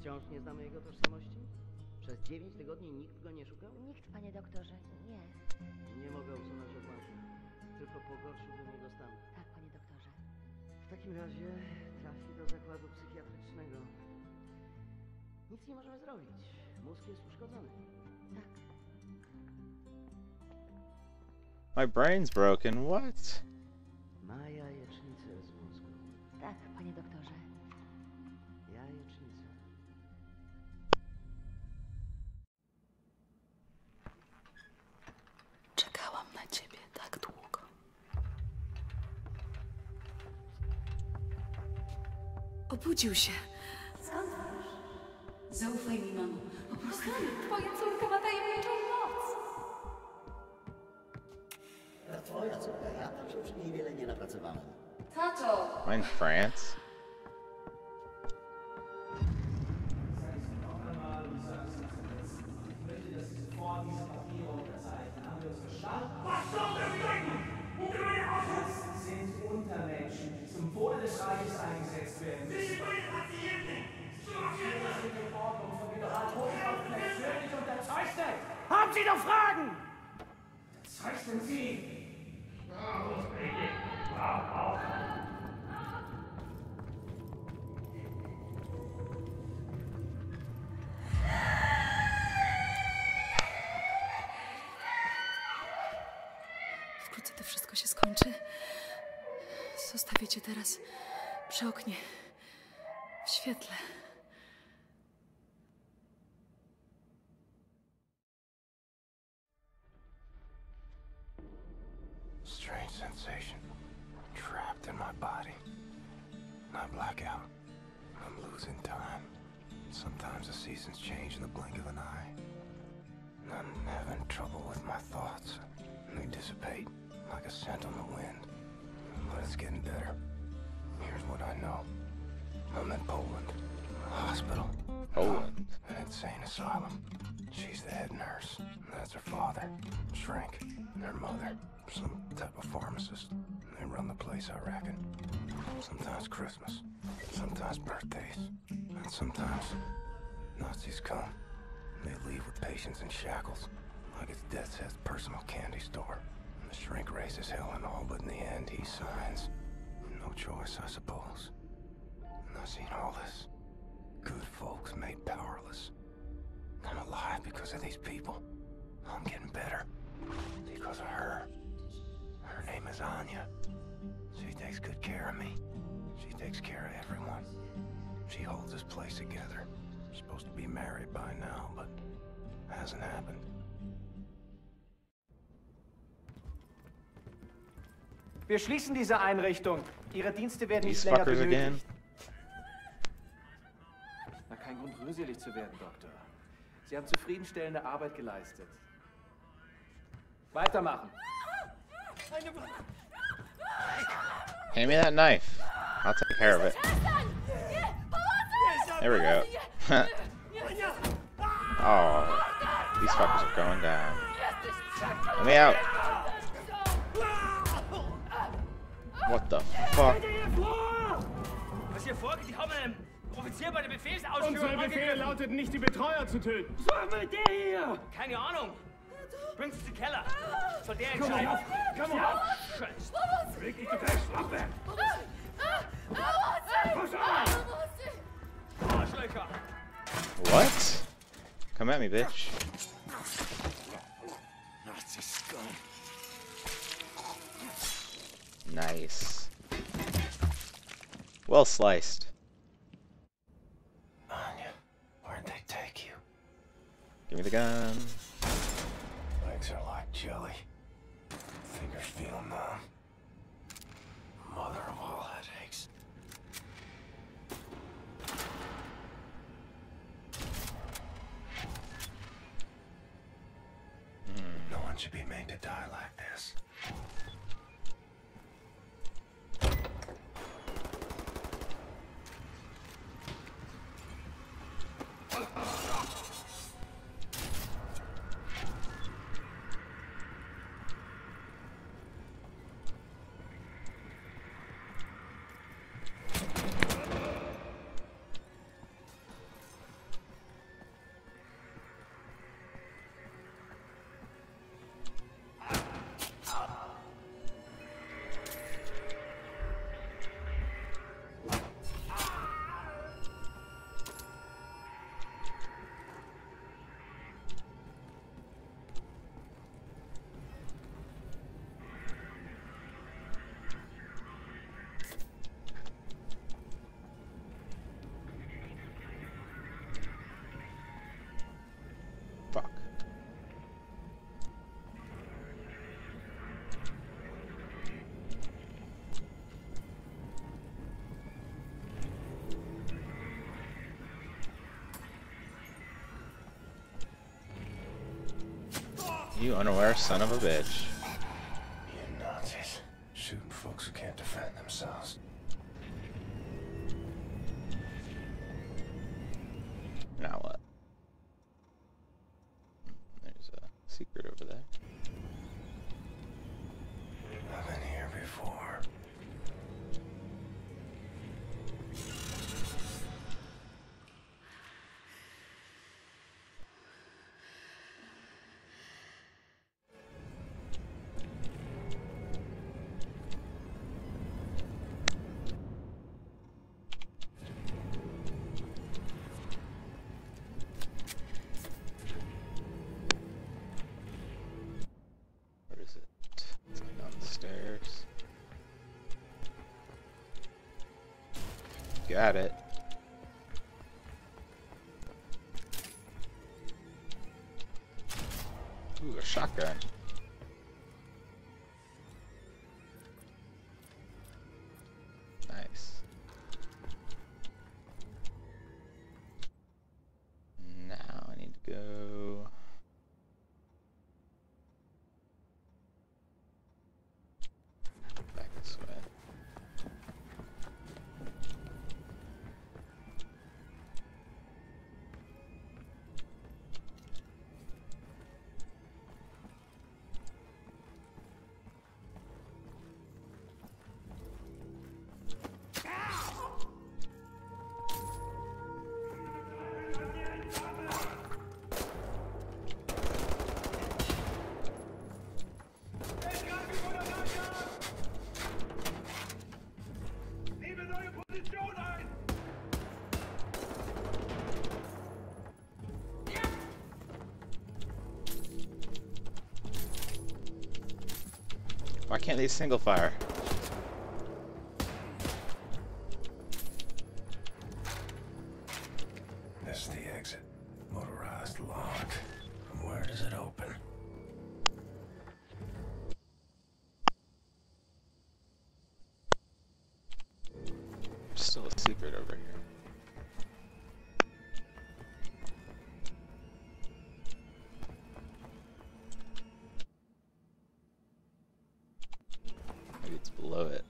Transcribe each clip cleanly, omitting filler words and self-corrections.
Wciąż nie znamy jego tożsamości? Przez 9 tygodni nikt go nie szukał? Nikt, panie doktorze, nie. Nie mogę usunąć odłamków. Tylko pogorszyłbym jego stan. Tak, panie doktorze. W takim razie trafi do zakładu psychiatrycznego. Nic nie możemy zrobić. Mózg jest uszkodzony. Tak. My brain's broken. What? Ma jajecznicę z mózgu. Tak, panie doktorze. Jajecznicę. Czekałam na ciebie tak długo. Obudził się. Skąd wiesz? Zaufaj mi, mamo. Po prostu... Twoja córka ma tajemniczą moc. To twoja córka, ja tam się przy niej wiele nie napracowałem. Tato! Am I in France? Was soll der bedeuten? Das sind Untermenschen, die zum Wohle des Reiches eingesetzt werden. Sie sind meine Patienten! Das sind die Ordnung von General Rosenberg persönlich unterzeichnet! Haben Sie noch Fragen? Unterzeichnen Sie! Wkrótce to wszystko się skończy. Zostawię cię teraz przy oknie. W świetle. Strange sensation. Trapped in my body. I black out. I'm losing time. Sometimes the seasons change in the blink of an eye. I'm having trouble with my thoughts. They dissipate like a scent on the wind. But it's getting better. Here's what I know. I'm in Poland. A hospital. Poland. An insane asylum. She's the head nurse. That's her father. Shrink. Her mother. Some type of pharmacist. They run the place, I reckon. Sometimes Christmas. Sometimes birthdays. And sometimes Nazis come. They leave with patients in shackles. Like it's Death's Head's personal candy store. The shrink raises hell and all, but in the end he signs. No choice, I suppose. And I've seen all this. Good folks made powerless. I'm alive because of these people. I'm getting better. Because of her. Her name is Anya. She takes good care of me. She takes care of everyone. She holds this place together. Supposed to be married by now, but hasn't happened. Wir schließen diese Einrichtung. Ihre Dienste werden nicht These länger fuckers again. benötigt. Na, kein Grund, rührselig zu werden, Doktor. Sie haben zufriedenstellende Arbeit geleistet. Weitermachen. Hand me that knife. I'll take care of it. There we go. Oh, these fuckers are going down. Let me out. What the fuck? Was hier vorgeht, die haben einen Offizier bei der Befehlsausführung Unser Befehl angegriffen. lautet nicht, die Betreuer zu töten. Was will der hier? Keine Ahnung. Bringt sie in den Keller. Soll der entscheiden. Komm auf! Scheiße. Wirklich, du Drecksschwappe! Arschlöcher. What? Come at me, bitch. Nazi scum. Nice. Well sliced. Anya, where'd they take you? Give me the gun. Legs are like jelly. Fingers feel numb. Mother of all headaches. No one should be made to die like this. You unaware son of a bitch. You Nazis. Shooting folks who can't defend themselves. Now what? There's a secret over there. I've been here before. Where is it? It's like on the stairs. Got it. Ooh, a shotgun. Nice. Now I need to go. Back this way. Why can't they single fire? This is the exit. Motorized lock. From where does it open? Still a secret over here. Maybe it's below it.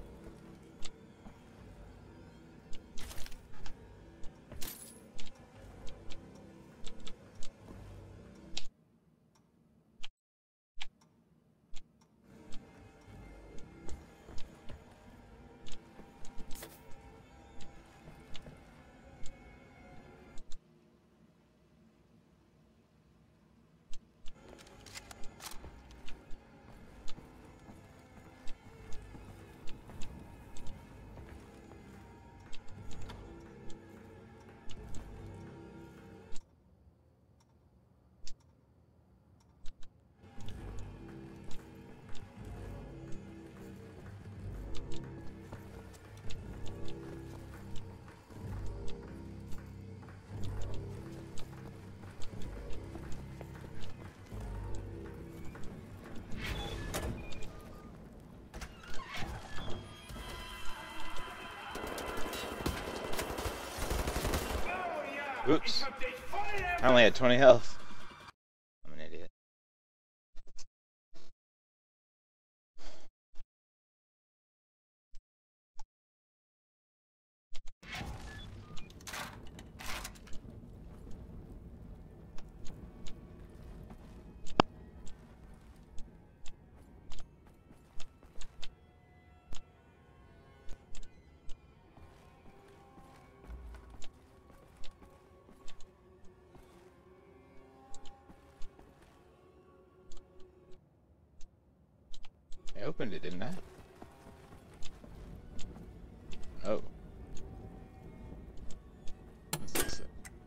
Oops. I only had 20 health. I'm an idiot. I opened it, didn't I? Oh. What's this?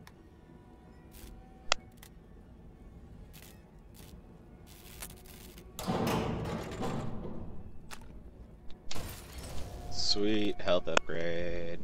Sweet health upgrade.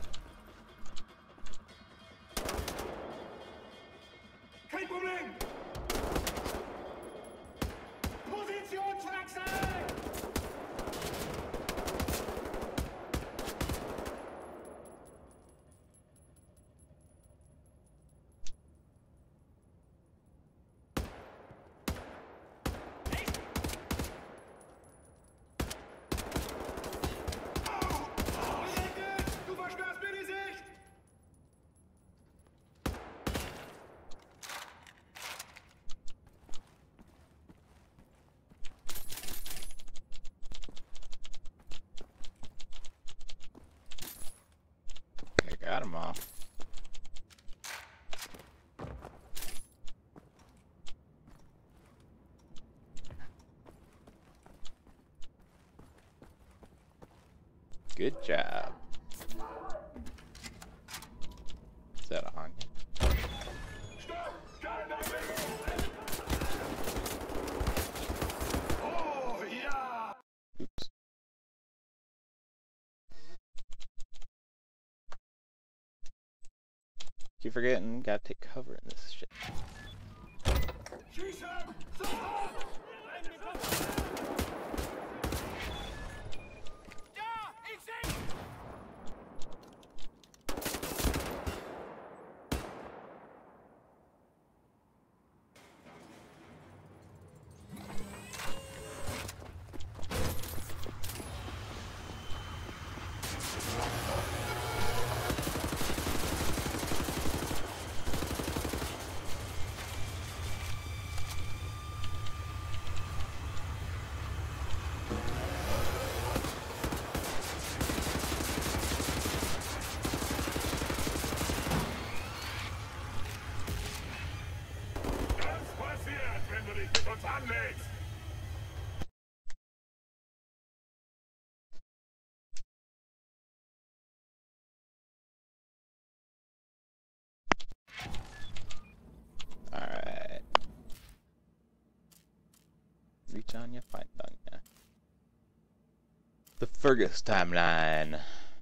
Kein Problem! Got them all. Good job. Is that on? Oops. Keep forgetting, gotta take cover in this shit. Alright. Reach on ya, find on ya. The Fergus timeline.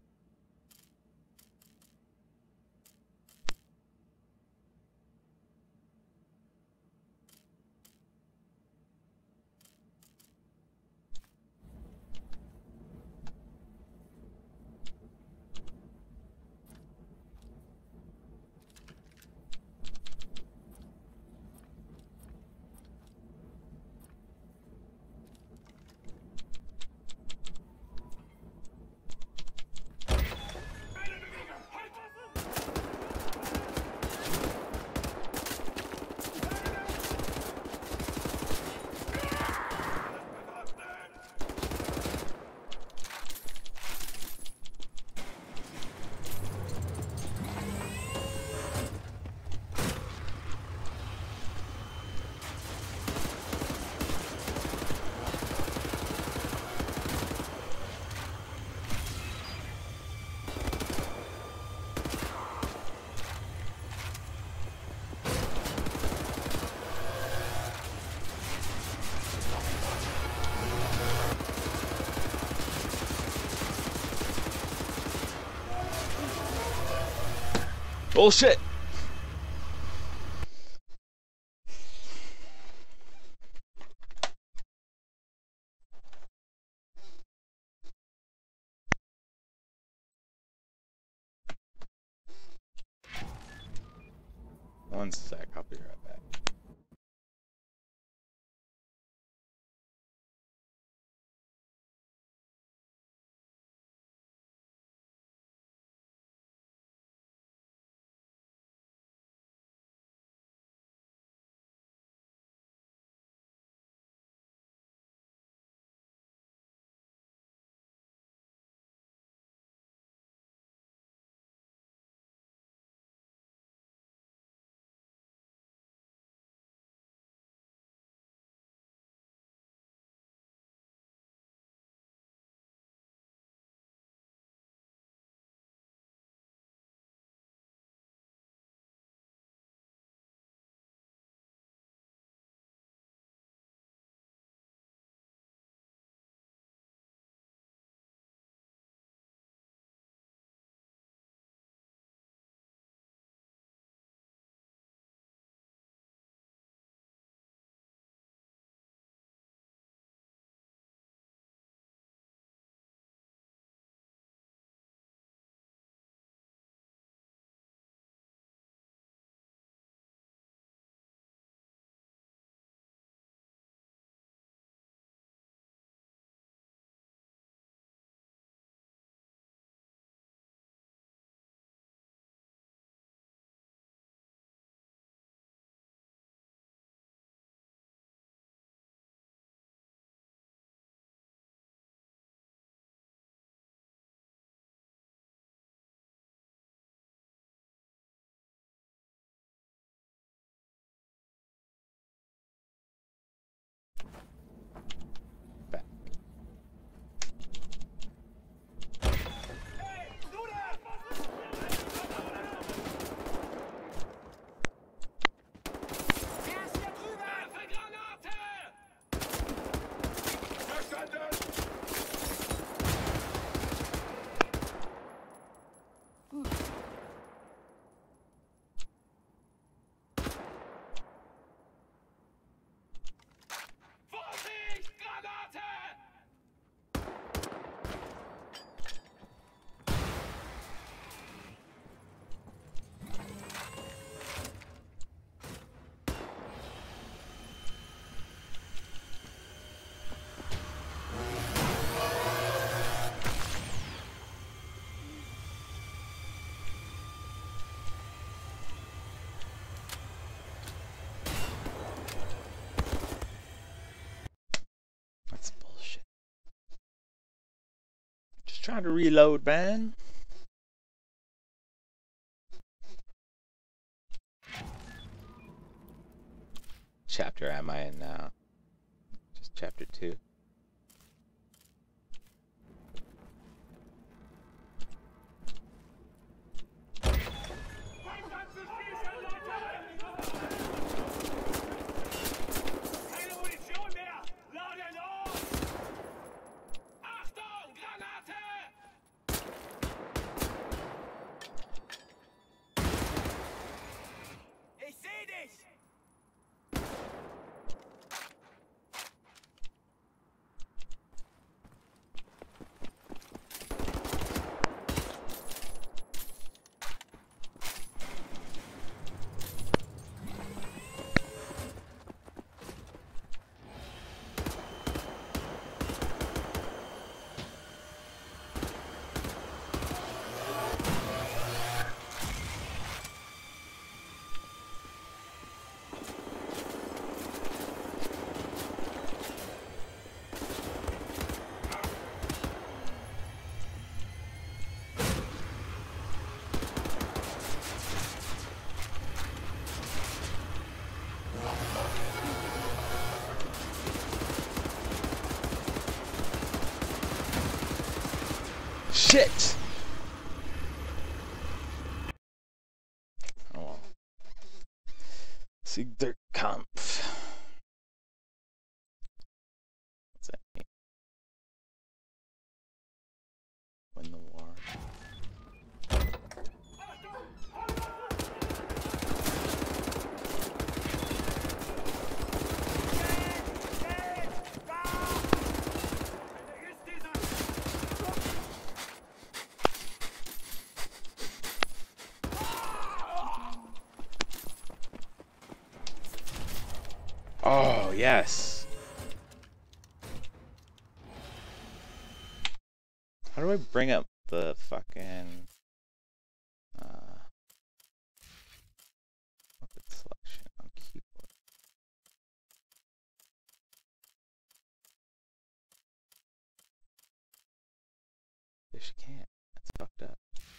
Bullshit! One sec, I'll be right back. Just trying to reload, man. Chapter am I in now? Just chapter 2. Keine Munition mehr! Lade los! Achtung, Granate! Ich seh dich! Shit! Oh well. Sieg der Kampf. What's that mean? Win the war. Oh, yes. How do I bring up the fucking weapon selection on keyboard? Yes, you can't. That's fucked up.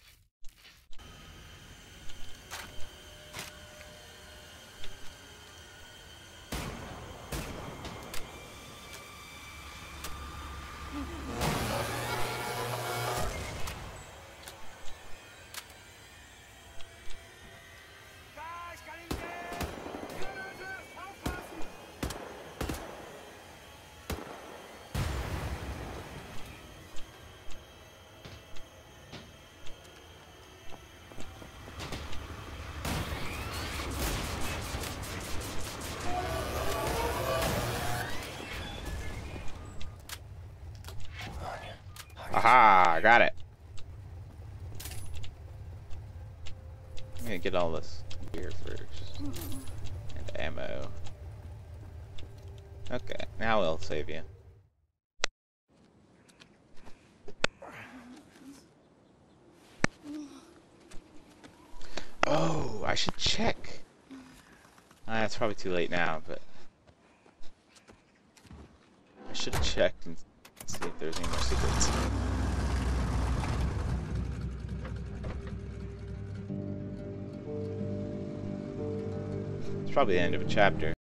Aha, got it. I'm gonna get all this gear first. And ammo. Okay, now we'll save you. Oh, I should check. It's probably too late now, but I should have checked and see if there's any more secrets. It's probably the end of a chapter.